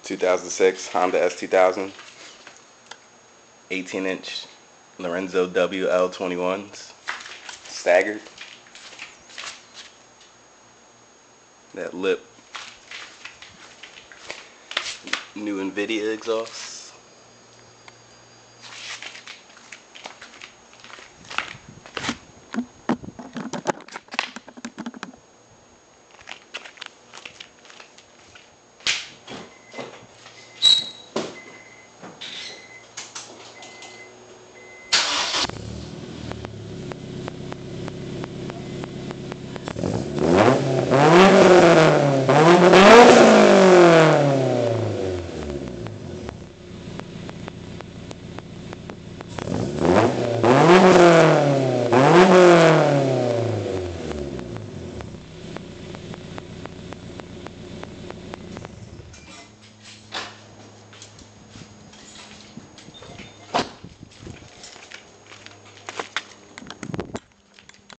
2006 Honda S2000, 18-inch Lorenzo WL21s, staggered. That lip, new Invidia exhaust.